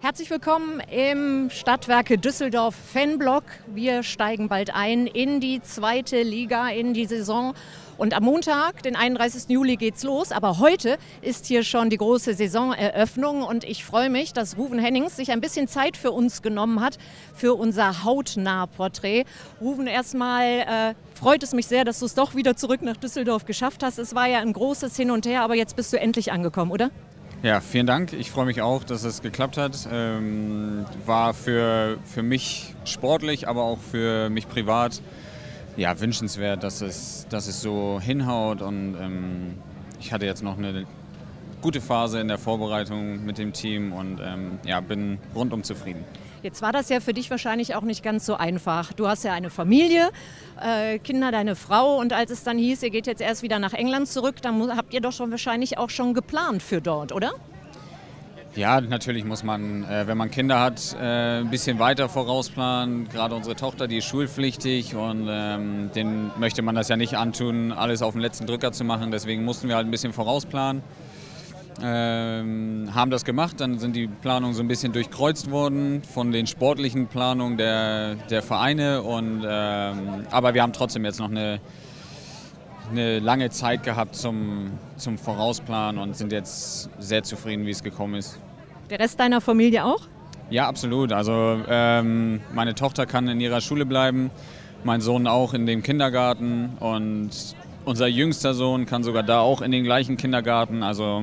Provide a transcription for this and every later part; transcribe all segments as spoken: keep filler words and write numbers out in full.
Herzlich willkommen im Stadtwerke Düsseldorf Fanblock. Wir steigen bald ein in die zweite Liga, in die Saison. Und am Montag, den einunddreißigsten Juli, geht's los. Aber heute ist hier schon die große Saisoneröffnung. Und ich freue mich, dass Ruven Hennings sich ein bisschen Zeit für uns genommen hat, für unser Hautnah-Porträt. Ruven, erstmal äh, freut es mich sehr, dass du es doch wieder zurück nach Düsseldorf geschafft hast. Es war ja ein großes Hin und Her, aber jetzt bist du endlich angekommen, oder? Ja, vielen Dank. Ich freue mich auch, dass es geklappt hat. Ähm, war für, für mich sportlich, aber auch für mich privat ja, wünschenswert, dass es, dass es so hinhaut. Und ähm, ich hatte jetzt noch eine gute Phase in der Vorbereitung mit dem Team und ähm, ja, bin rundum zufrieden. Jetzt war das ja für dich wahrscheinlich auch nicht ganz so einfach. Du hast ja eine Familie, äh, Kinder, deine Frau, und als es dann hieß, ihr geht jetzt erst wieder nach England zurück, dann mu- habt ihr doch schon wahrscheinlich auch schon geplant für dort, oder? Ja, natürlich muss man, äh, wenn man Kinder hat, äh, ein bisschen weiter vorausplanen. Gerade unsere Tochter, die ist schulpflichtig und ähm, denen möchte man das ja nicht antun, alles auf den letzten Drücker zu machen. Deswegen mussten wir halt ein bisschen vorausplanen. Ähm, haben das gemacht, dann sind die Planungen so ein bisschen durchkreuzt worden von den sportlichen Planungen der, der Vereine. Und, ähm, aber wir haben trotzdem jetzt noch eine, eine lange Zeit gehabt zum, zum Vorausplanen und sind jetzt sehr zufrieden, wie es gekommen ist. Der Rest deiner Familie auch? Ja, absolut. Also ähm, meine Tochter kann in ihrer Schule bleiben, mein Sohn auch in dem Kindergarten und unser jüngster Sohn kann sogar da auch in den gleichen Kindergarten. Also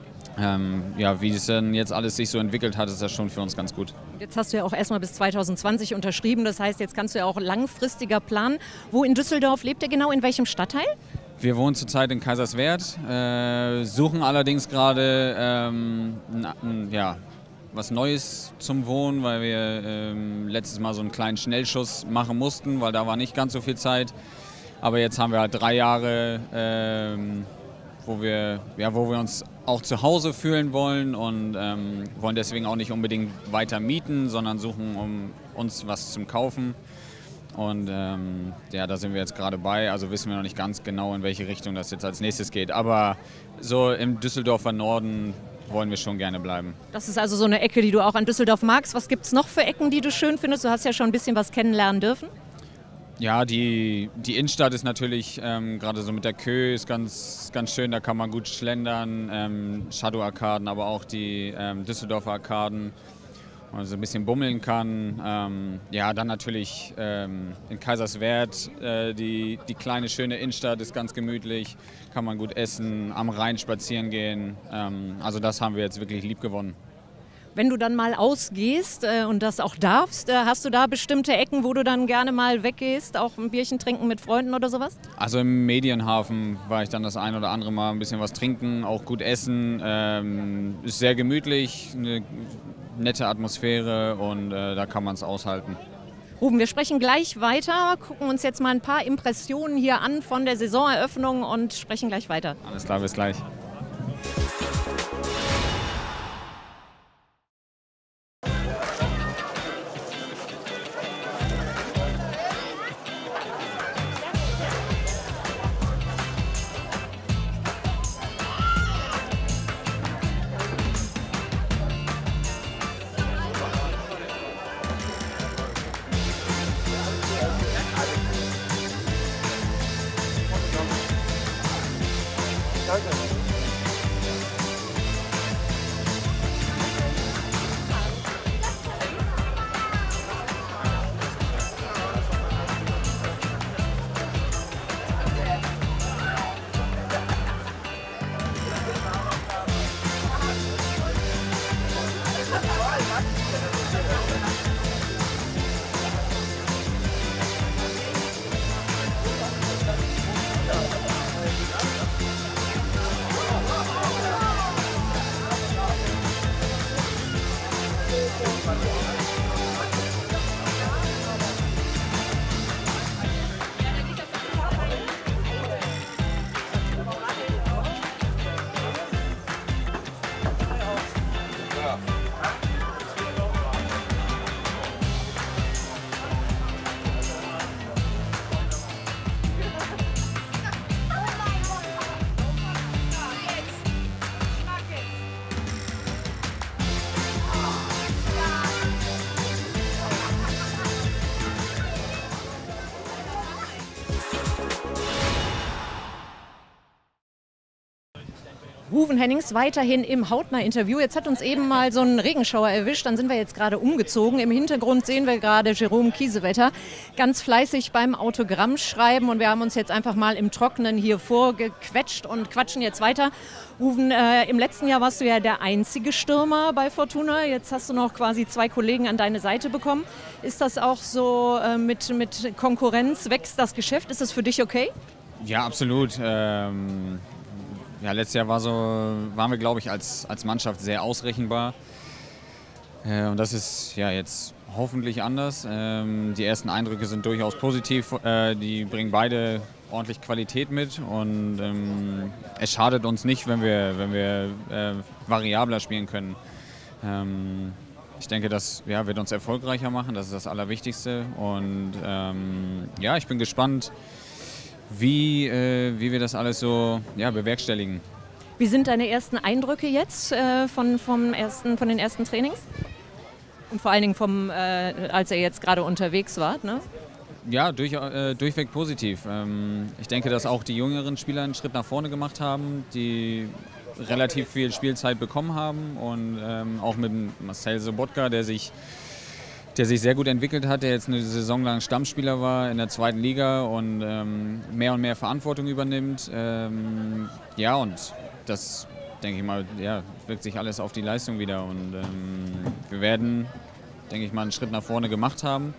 Ähm, ja, wie es denn jetzt alles sich so entwickelt hat, ist das schon für uns ganz gut. Jetzt hast du ja auch erstmal bis zweitausendzwanzig unterschrieben, das heißt, jetzt kannst du ja auch langfristiger planen. Wo in Düsseldorf lebt ihr genau, in welchem Stadtteil? Wir wohnen zurzeit in Kaiserswerth, äh, suchen allerdings gerade ähm, na, ja, was Neues zum Wohnen, weil wir ähm, letztes Mal so einen kleinen Schnellschuss machen mussten, weil da war nicht ganz so viel Zeit. Aber jetzt haben wir halt drei Jahre, ähm, wo wir, ja, wo wir uns auch zu Hause fühlen wollen und ähm, wollen deswegen auch nicht unbedingt weiter mieten, sondern suchen um uns was zum Kaufen. Und ähm, ja, da sind wir jetzt gerade bei, also wissen wir noch nicht ganz genau, in welche Richtung das jetzt als nächstes geht. Aber so im Düsseldorfer Norden wollen wir schon gerne bleiben. Das ist also so eine Ecke, die du auch an Düsseldorf magst. Was gibt es noch für Ecken, die du schön findest? Du hast ja schon ein bisschen was kennenlernen dürfen. Ja, die, die Innenstadt ist natürlich, ähm, gerade so mit der Kö, ist ganz, ganz schön, da kann man gut schlendern. Ähm, Shadow-Arkaden, aber auch die ähm, Düsseldorfer Arkaden, wo man so ein bisschen bummeln kann. Ähm, ja, dann natürlich ähm, in Kaiserswerth, äh, die, die kleine, schöne Innenstadt ist ganz gemütlich, kann man gut essen, am Rhein spazieren gehen. Ähm, also das haben wir jetzt wirklich lieb gewonnen. Wenn du dann mal ausgehst äh, und das auch darfst, äh, hast du da bestimmte Ecken, wo du dann gerne mal weggehst, auch ein Bierchen trinken mit Freunden oder sowas? Also im Medienhafen war ich dann das ein oder andere Mal ein bisschen was trinken, auch gut essen. Ähm, ist sehr gemütlich, eine nette Atmosphäre und äh, da kann man es aushalten. Ruben, wir sprechen gleich weiter, gucken uns jetzt mal ein paar Impressionen hier an von der Saisoneröffnung und sprechen gleich weiter. Alles klar, bis gleich. Ruven Hennings weiterhin im Hautnah-Interview. Jetzt hat uns eben mal so ein Regenschauer erwischt, dann sind wir jetzt gerade umgezogen. Im Hintergrund sehen wir gerade Jerome Kiesewetter ganz fleißig beim Autogramm schreiben und wir haben uns jetzt einfach mal im Trockenen hier vorgequetscht und quatschen jetzt weiter. Ruven, äh, im letzten Jahr warst du ja der einzige Stürmer bei Fortuna, jetzt hast du noch quasi zwei Kollegen an deine Seite bekommen. Ist das auch so äh, mit, mit Konkurrenz, wächst das Geschäft? Ist das für dich okay? Ja, absolut. Ähm Ja, letztes Jahr war so, waren wir, glaube ich, als, als Mannschaft sehr ausrechenbar. Äh, und das ist ja jetzt hoffentlich anders. Ähm, die ersten Eindrücke sind durchaus positiv. Äh, die bringen beide ordentlich Qualität mit. Und ähm, es schadet uns nicht, wenn wir, wenn wir äh, variabler spielen können. Ähm, ich denke, das ja, wird uns erfolgreicher machen. Das ist das Allerwichtigste. Und ähm, ja, ich bin gespannt, Wie, äh, wie wir das alles so ja, bewerkstelligen. Wie sind deine ersten Eindrücke jetzt äh, von, vom ersten, von den ersten Trainings? Und vor allen Dingen, vom, äh, als ihr jetzt gerade unterwegs wart, ne? Ja, durch, äh, durchweg positiv. Ähm, ich denke, dass auch die jüngeren Spieler einen Schritt nach vorne gemacht haben, die relativ viel Spielzeit bekommen haben. Und ähm, auch mit Marcel Sobotka, der sich der sich sehr gut entwickelt hat, der jetzt eine Saison lang Stammspieler war in der zweiten Liga und ähm, mehr und mehr Verantwortung übernimmt. Ähm, ja, und das, denke ich mal, ja, wirkt sich alles auf die Leistung wieder. Und ähm, wir werden, denke ich mal, einen Schritt nach vorne gemacht haben.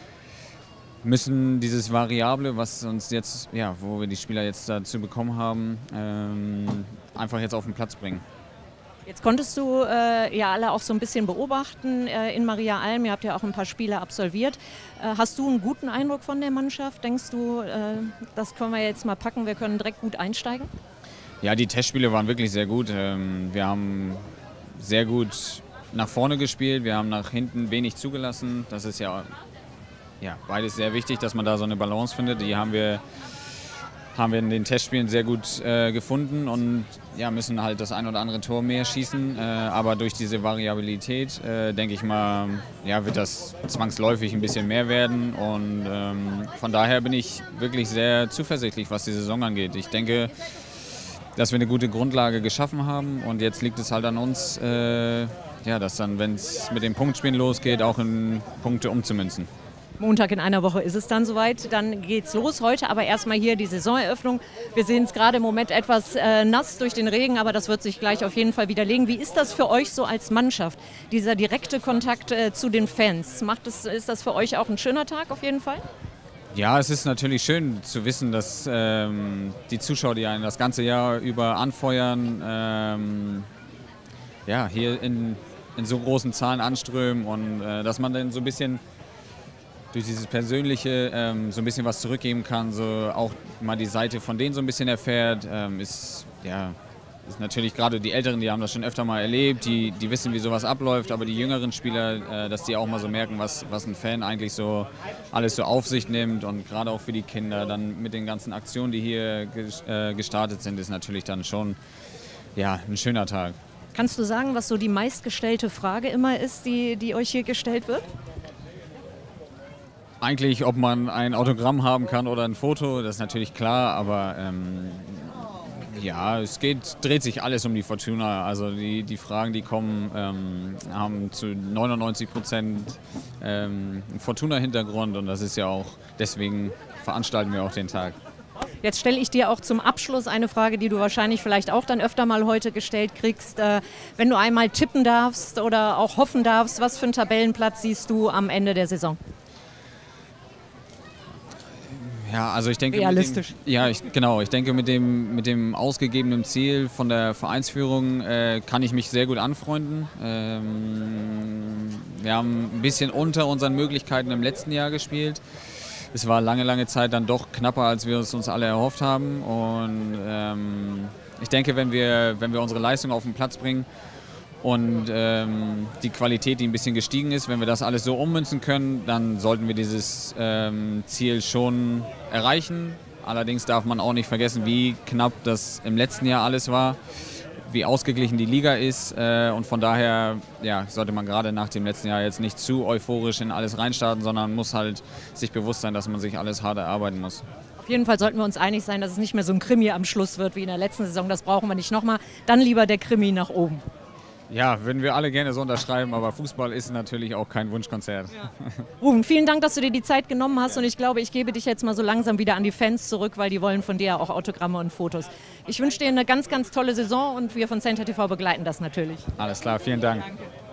Müssen dieses Variable, was uns jetzt, ja, wo wir die Spieler jetzt dazu bekommen haben, ähm, einfach jetzt auf den Platz bringen. Jetzt konntest du äh, ja alle auch so ein bisschen beobachten äh, in Maria Alm. Ihr habt ja auch ein paar Spiele absolviert. Äh, hast du einen guten Eindruck von der Mannschaft? Denkst du, äh, das können wir jetzt mal packen, wir können direkt gut einsteigen? Ja, die Testspiele waren wirklich sehr gut. Ähm, wir haben sehr gut nach vorne gespielt, wir haben nach hinten wenig zugelassen. Das ist ja, ja beides sehr wichtig, dass man da so eine Balance findet. Die haben wir haben wir in den Testspielen sehr gut äh, gefunden und ja, müssen halt das ein oder andere Tor mehr schießen. Äh, aber durch diese Variabilität, äh, denke ich mal, ja, wird das zwangsläufig ein bisschen mehr werden. Und ähm, von daher bin ich wirklich sehr zuversichtlich, was die Saison angeht. Ich denke, dass wir eine gute Grundlage geschaffen haben und jetzt liegt es halt an uns, äh, ja, das dann, wenn es mit den Punktspielen losgeht, auch in Punkte umzumünzen. Montag in einer Woche ist es dann soweit, dann geht's los. Heute aber erstmal hier die Saisoneröffnung. Wir sehen es gerade im Moment etwas äh, nass durch den Regen, aber das wird sich gleich auf jeden Fall widerlegen. Wie ist das für euch so als Mannschaft, dieser direkte Kontakt äh, zu den Fans? Macht es, ist das für euch auch ein schöner Tag auf jeden Fall? Ja, es ist natürlich schön zu wissen, dass ähm, die Zuschauer, die einen das ganze Jahr über anfeuern, ähm, ja, hier in, in so großen Zahlen anströmen und äh, dass man dann so ein bisschen durch dieses Persönliche ähm, so ein bisschen was zurückgeben kann, so auch mal die Seite von denen so ein bisschen erfährt, ähm, ist, ja, ist natürlich gerade die Älteren, die haben das schon öfter mal erlebt, die, die wissen, wie sowas abläuft, aber die jüngeren Spieler, äh, dass die auch mal so merken, was, was ein Fan eigentlich so alles so auf sich nimmt und gerade auch für die Kinder, dann mit den ganzen Aktionen, die hier äh, gestartet sind, ist natürlich dann schon ja, ein schöner Tag. Kannst du sagen, was so die meistgestellte Frage immer ist, die, die euch hier gestellt wird? Eigentlich, ob man ein Autogramm haben kann oder ein Foto, das ist natürlich klar, aber ähm, ja, es geht, dreht sich alles um die Fortuna. Also die, die Fragen, die kommen, ähm, haben zu neunundneunzig Prozent ähm, einen Fortuna-Hintergrund und das ist ja auch, deswegen veranstalten wir auch den Tag. Jetzt stelle ich dir auch zum Abschluss eine Frage, die du wahrscheinlich vielleicht auch dann öfter mal heute gestellt kriegst. Äh, wenn du einmal tippen darfst oder auch hoffen darfst, was für einen Tabellenplatz siehst du am Ende der Saison? Ja, also ich denke, realistisch. Mit dem, ja, ich, genau. Ich denke, mit dem, mit dem ausgegebenen Ziel von der Vereinsführung äh, kann ich mich sehr gut anfreunden. Ähm, wir haben ein bisschen unter unseren Möglichkeiten im letzten Jahr gespielt. Es war lange, lange Zeit dann doch knapper, als wir es uns alle erhofft haben. Und ähm, ich denke, wenn wir, wenn wir unsere Leistung auf den Platz bringen und ähm, die Qualität, die ein bisschen gestiegen ist, wenn wir das alles so ummünzen können, dann sollten wir dieses ähm, Ziel schon erreichen. Allerdings darf man auch nicht vergessen, wie knapp das im letzten Jahr alles war, wie ausgeglichen die Liga ist. Äh, und von daher ja, sollte man gerade nach dem letzten Jahr jetzt nicht zu euphorisch in alles reinstarten, sondern muss halt sich bewusst sein, dass man sich alles hart erarbeiten muss. Auf jeden Fall sollten wir uns einig sein, dass es nicht mehr so ein Krimi am Schluss wird wie in der letzten Saison. Das brauchen wir nicht nochmal. Dann lieber der Krimi nach oben. Ja, würden wir alle gerne so unterschreiben, aber Fußball ist natürlich auch kein Wunschkonzert. Ja. Ruben, vielen Dank, dass du dir die Zeit genommen hast, und ich glaube, ich gebe dich jetzt mal so langsam wieder an die Fans zurück, weil die wollen von dir auch Autogramme und Fotos. Ich wünsche dir eine ganz, ganz tolle Saison, und wir von Center T V begleiten das natürlich. Alles klar, vielen Dank. Danke.